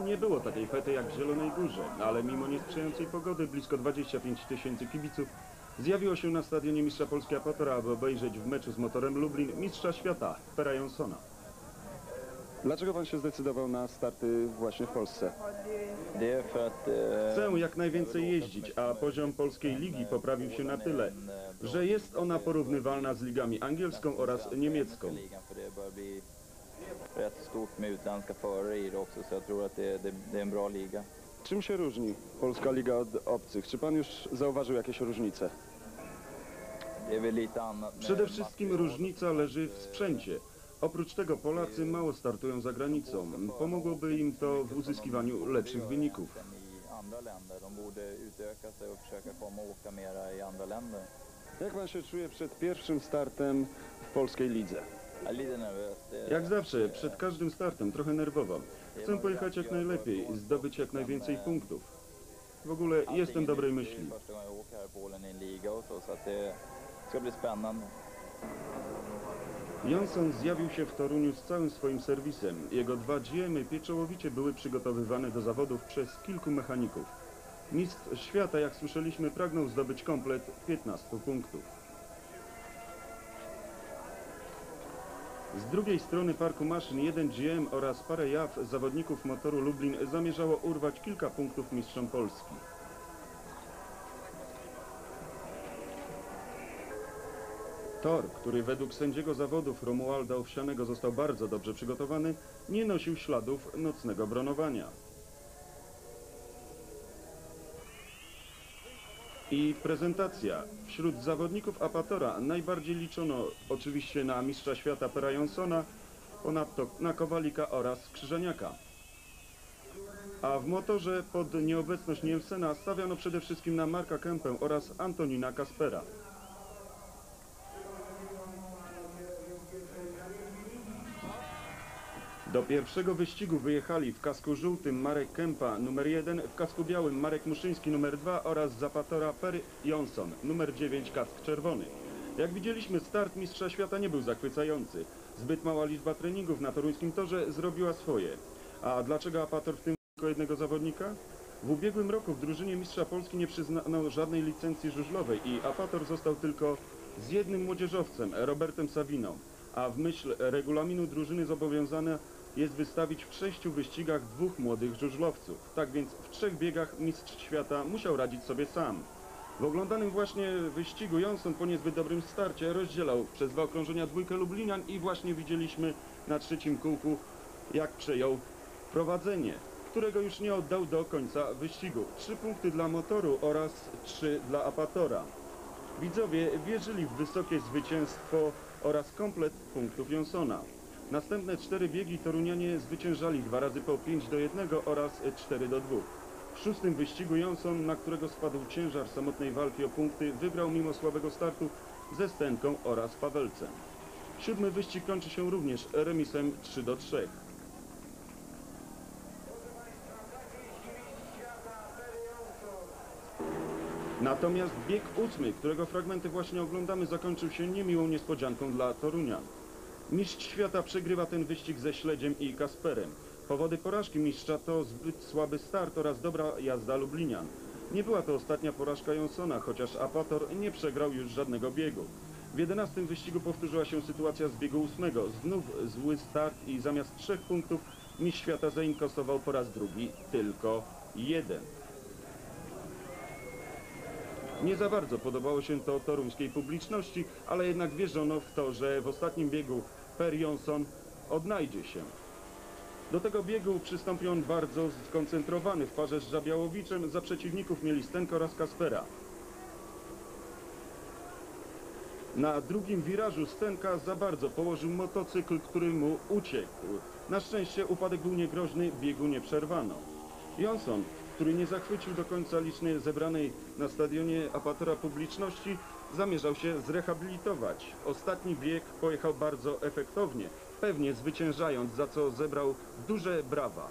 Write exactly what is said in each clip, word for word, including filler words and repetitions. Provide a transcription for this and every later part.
nie było takiej fety jak w Zielonej Górze, ale mimo niesprzyjającej pogody blisko dwadzieścia pięć tysięcy kibiców zjawiło się na stadionie mistrza Polski Apatora, aby obejrzeć w meczu z Motorem Lublin mistrza świata Pera Jonssona. Dlaczego pan się zdecydował na starty właśnie w Polsce? Chcę jak najwięcej jeździć, a poziom polskiej ligi poprawił się na tyle, że jest ona porównywalna z ligami angielską oraz niemiecką. Czym się różni polska liga od obcych? Czy pan już zauważył jakieś różnice? Przede wszystkim różnica leży w sprzęcie. Oprócz tego Polacy mało startują za granicą. Pomogłoby im to w uzyskiwaniu lepszych wyników. Jak pan się czuje przed pierwszym startem w polskiej lidze? Jak zawsze, przed każdym startem trochę nerwowo. Chcę pojechać jak najlepiej, zdobyć jak najwięcej punktów. W ogóle jestem dobrej myśli. Jonsson zjawił się w Toruniu z całym swoim serwisem. Jego dwa G M-y pieczołowicie były przygotowywane do zawodów przez kilku mechaników. Mistrz świata, jak słyszeliśmy, pragnął zdobyć komplet piętnastu punktów. Z drugiej strony parku maszyn jeden G M oraz parę jaw zawodników Motoru Lublin zamierzało urwać kilka punktów mistrzom Polski. Tor, który według sędziego zawodów Romualda Owsianego został bardzo dobrze przygotowany, nie nosił śladów nocnego bronowania. I prezentacja. Wśród zawodników Apatora najbardziej liczono oczywiście na mistrza świata Pera Jonssona, ponadto na Kowalika oraz Krzyżaniaka. A w motorze pod nieobecność Nielsena stawiano przede wszystkim na Marka Kempę oraz Antonina Kaspera. Do pierwszego wyścigu wyjechali w kasku żółtym Marek Kępa numer jeden, w kasku białym Marek Muszyński numer dwa oraz z Apatora Per Jonsson numer dziewięć, kask czerwony. Jak widzieliśmy, start mistrza świata nie był zachwycający. Zbyt mała liczba treningów na toruńskim torze zrobiła swoje. A dlaczego Apator w tym tylko jednego zawodnika? W ubiegłym roku w drużynie mistrza Polski nie przyznano żadnej licencji żużlowej i Apator został tylko z jednym młodzieżowcem, Robertem Saviną, a w myśl regulaminu drużyny zobowiązane jest wystawić w sześciu wyścigach dwóch młodych żużlowców. Tak więc w trzech biegach mistrz świata musiał radzić sobie sam. W oglądanym właśnie wyścigu Jonsson po niezbyt dobrym starcie rozdzielał przez dwa okrążenia dwójkę Lublinian i właśnie widzieliśmy na trzecim kółku, jak przejął prowadzenie, którego już nie oddał do końca wyścigu. Trzy punkty dla Motoru oraz trzy dla Apatora. Widzowie wierzyli w wysokie zwycięstwo oraz komplet punktów Jonssona. Następne cztery biegi Torunianie zwyciężali dwa razy po pięć do jednego oraz cztery do dwóch. W szóstym wyścigu Jonsson, na którego spadł ciężar samotnej walki o punkty, wygrał mimo słabego startu ze Stenką oraz Pawelcem. Siódmy wyścig kończy się również remisem trzy do trzech. Natomiast bieg ósmy, którego fragmenty właśnie oglądamy, zakończył się niemiłą niespodzianką dla Torunian. Mistrz świata przegrywa ten wyścig ze Śledziem i Kasperem. Powody porażki mistrza to zbyt słaby start oraz dobra jazda Lublinian. Nie była to ostatnia porażka Jonssona, chociaż Apator nie przegrał już żadnego biegu. W jedenastym wyścigu powtórzyła się sytuacja z biegu ósmego. Znów zły start i zamiast trzech punktów mistrz świata zainkasował po raz drugi tylko jeden. Nie za bardzo podobało się to toruńskiej publiczności, ale jednak wierzono w to, że w ostatnim biegu Per Jonsson odnajdzie się. Do tego biegu przystąpił on bardzo skoncentrowany w parze z Żabiałowiczem. Za przeciwników mieli Stenkę oraz Kaspera. Na drugim wirażu Stenka za bardzo położył motocykl, który mu uciekł. Na szczęście upadek był niegroźny, biegu nie przerwano. Jonsson, który nie zachwycił do końca licznej zebranej na stadionie Apatora publiczności, zamierzał się zrehabilitować. Ostatni bieg pojechał bardzo efektownie, pewnie zwyciężając, za co zebrał duże brawa.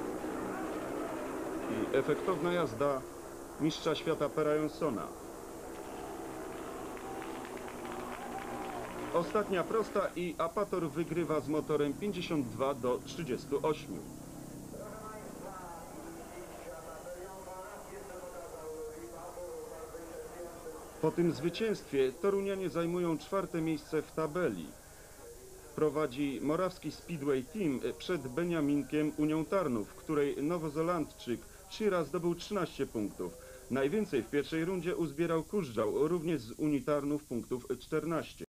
I efektowna jazda mistrza świata Pera Jonssona. Ostatnia prosta i Apator wygrywa z motorem pięćdziesiąt dwa do trzydziestu ośmiu. Po tym zwycięstwie torunianie zajmują czwarte miejsce w tabeli. Prowadzi Morawski Speedway Team przed Beniaminkiem Unią Tarnów, w której Nowozelandczyk Shira zdobył trzynaście punktów. Najwięcej w pierwszej rundzie uzbierał Kurzżał, również z Unii Tarnów punktów czternaście.